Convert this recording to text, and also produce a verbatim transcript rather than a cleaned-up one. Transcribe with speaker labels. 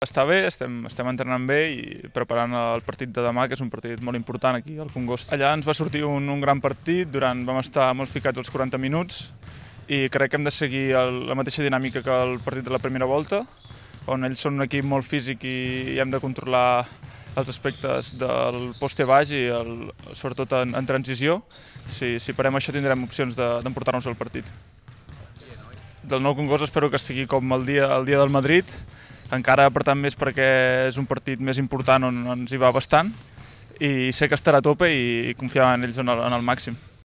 Speaker 1: està bé, estem, estem entrenant bé i preparant el partit de demà, que és un partit molt important aquí al Congost. Allà ens va sortir un, un gran partit, durant vam estar molt ficats als quaranta minuts i crec que hem de seguir el, la mateixa dinàmica que el partit de la primera volta, on ells són un equip molt físic i, i hem de controlar els aspectes del poste baix i el, sobretot en, en transició. Si, si parem això tindrem opcions d'emportar-nos el partit. Del Nou Congost espero que estigui com el dia, el dia del Madrid, encara apretant més perquè és un partit més important on ens hi va bastant i sé que estarà a tope i confiava en ells en el, en el màxim.